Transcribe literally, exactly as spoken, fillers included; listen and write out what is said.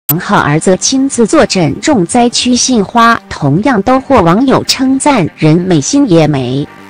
王浩儿则亲自坐镇重灾区杏花，同样都获网友称赞，人美心也美。